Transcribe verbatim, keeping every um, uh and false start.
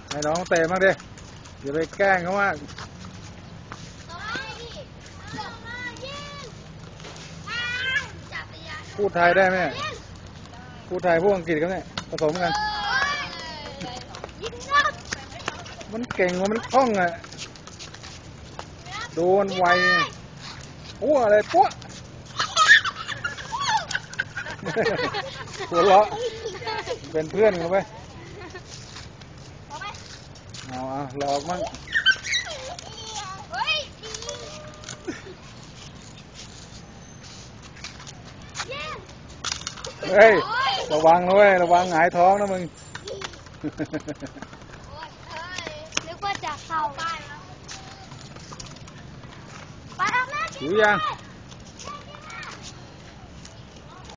ให้น้องเตะบ้างดิอย่าไปแกล้งเขามากพูดไทยได้ไหมพูดไทยพูดอังกฤษกันเนี่ยผสมกันมันเก่งมันคล่องอ่ะโดนไวปั้วอะไรปั้วหัวเราะเป็นเพื่อนกันไปเอาเอาหลอกมั่งเฮ้ยระวังนะเว้ยระวังหงายท้องนะมึงนึกว่าจะเข้าบ้านแล้วไปเอาแม่กินหิวยัง